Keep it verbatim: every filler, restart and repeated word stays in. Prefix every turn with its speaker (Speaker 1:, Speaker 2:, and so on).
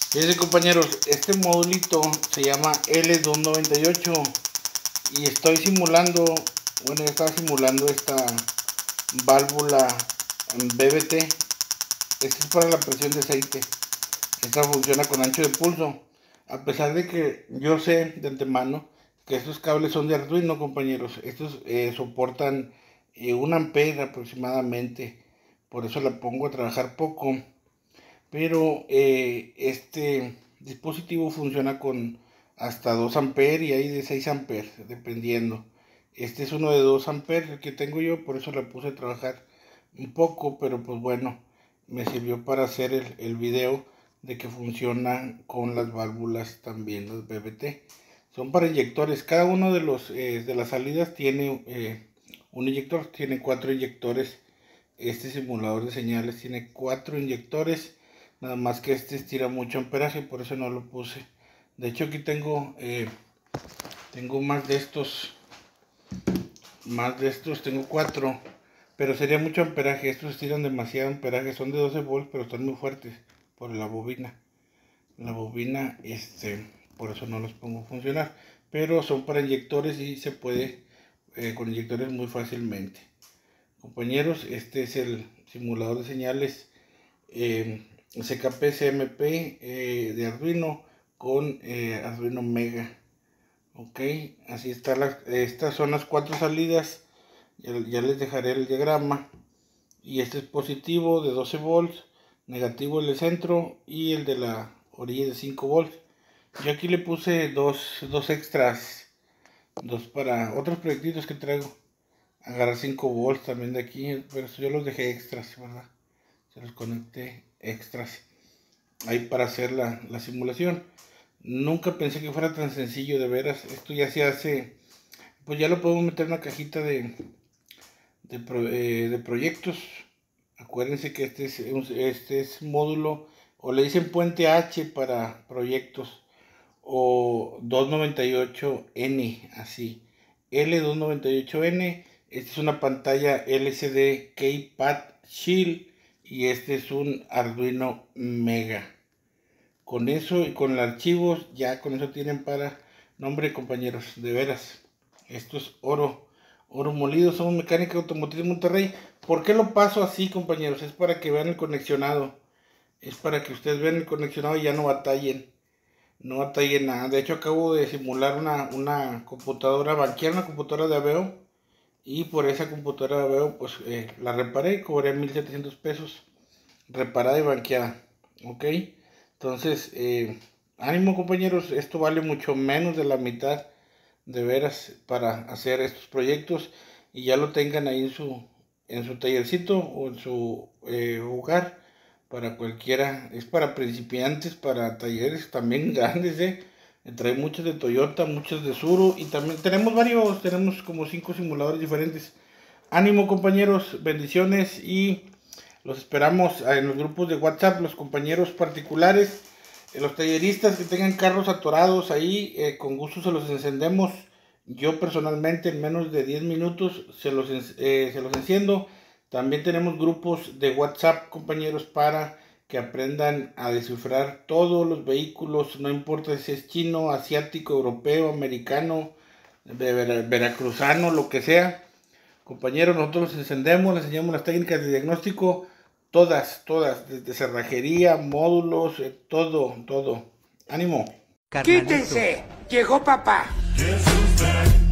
Speaker 1: Fíjense, compañeros, este modulito se llama L doscientos noventa y ocho y estoy simulando, bueno, ya estaba simulando esta válvula B B T. Esta es para la presión de aceite. Esta funciona con ancho de pulso. A pesar de que yo sé de antemano que estos cables son de Arduino, compañeros, estos eh, soportan eh, un ampere aproximadamente. Por eso la pongo a trabajar poco. Pero eh, este dispositivo funciona con hasta dos amperes y hay de seis amperes, dependiendo. Este es uno de dos amperes, el que tengo yo, por eso la puse a trabajar un poco, pero pues bueno, me sirvió para hacer el, el video de que funciona con las válvulas también, las B B T. Son para inyectores, cada uno de los eh, de las salidas tiene eh, un inyector, tiene cuatro inyectores. Este simulador de señales tiene cuatro inyectores. Nada más que este estira mucho amperaje, por eso no lo puse. De hecho aquí tengo eh, tengo más de estos, más de estos, tengo cuatro, pero sería mucho amperaje. Estos estiran demasiado amperaje, son de doce volts, pero están muy fuertes por la bobina. La bobina, este, por eso no los pongo a funcionar, pero son para inyectores y se puede eh, con inyectores muy fácilmente. Compañeros, este es el simulador de señales eh, C K P C M P eh, de Arduino con eh, Arduino Mega. Ok, así está la, estas son las cuatro salidas. Ya, ya les dejaré el diagrama. Y este es positivo de doce volts, negativo el de centro y el de la orilla de cinco volts. Yo aquí le puse dos, dos extras, dos para otros proyectitos que traigo. Agarrar cinco volts también de aquí, pero yo los dejé extras, ¿verdad? Se los conecté extras ahí para hacer la, la simulación. Nunca pensé que fuera tan sencillo, de veras. Esto ya se hace, pues ya lo podemos meter en una cajita de, de, pro, eh, de proyectos. Acuérdense que este es, este es módulo, o le dicen puente H para proyectos, o doscientos noventa y ocho N, así. L doscientos noventa y ocho N. Esta es una pantalla L C D Keypad Shield y este es un Arduino Mega. Con eso y con los archivos, ya con eso tienen para... Nombre, compañeros, de veras, esto es oro, oro molido. Somos Mecánica Automotriz Monterrey. ¿Por qué lo paso así, compañeros? Es para que vean el conexionado. Es para que ustedes vean el conexionado y ya no batallen. No batallen nada. De hecho, acabo de simular una, una computadora, banquear una computadora de Aveo. Y por esa computadora de Aveo, pues eh, la reparé y cobré mil setecientos pesos. Reparada y banqueada. Ok. Entonces, eh, ánimo, compañeros. Esto vale mucho menos de la mitad, de veras, para hacer estos proyectos. Y ya lo tengan ahí en su, en su tallercito o en su eh, hogar. Para cualquiera. Es para principiantes, para talleres también grandes, eh. Trae muchos de Toyota, muchos de Tsuru y también tenemos varios, tenemos como cinco simuladores diferentes. Ánimo, compañeros, bendiciones y los esperamos en los grupos de WhatsApp, los compañeros particulares, los talleristas que tengan carros atorados ahí, eh, con gusto se los encendemos. Yo personalmente en menos de diez minutos se los, eh, se los enciendo. También tenemos grupos de WhatsApp, compañeros, para que aprendan a descifrar todos los vehículos, no importa si es chino, asiático, europeo, americano, veracruzano, lo que sea. Compañeros, nosotros los encendemos, les enseñamos las técnicas de diagnóstico, todas, todas, desde cerrajería, módulos, eh, todo, todo. ¡Ánimo!
Speaker 2: ¡Quítense! ¡Llegó papá!